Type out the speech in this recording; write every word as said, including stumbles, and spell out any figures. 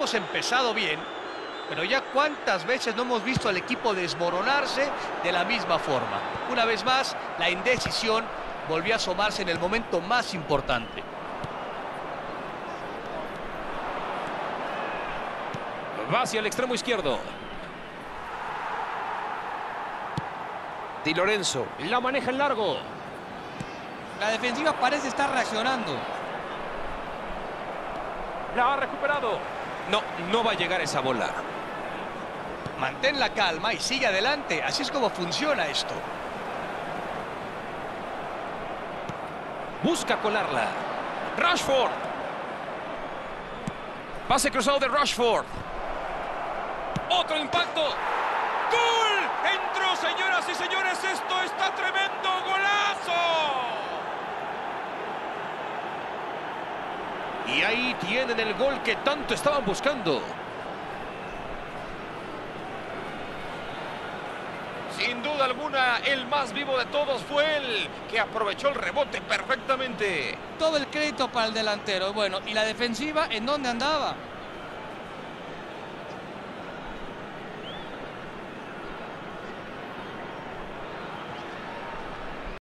hemos empezado bien, pero ya cuántas veces no hemos visto al equipo desmoronarse de la misma forma. Una vez más, la indecisión volvió a asomarse en el momento más importante. Va hacia el extremo izquierdo. Di Lorenzo. La maneja en largo. La defensiva parece estar reaccionando. La ha recuperado. No, no va a llegar esa bola. Mantén la calma y sigue adelante. Así es como funciona esto. Busca colarla. Rashford. Pase cruzado de Rashford. Otro impacto. ¡Gol! ¡Entró, señoras y señores! ¡Esto está tremendo! ¡Golazo! Y ahí tienen el gol que tanto estaban buscando. Sin duda alguna, el más vivo de todos fue él, que aprovechó el rebote perfectamente. Todo el crédito para el delantero. Bueno, ¿y la defensiva en dónde andaba?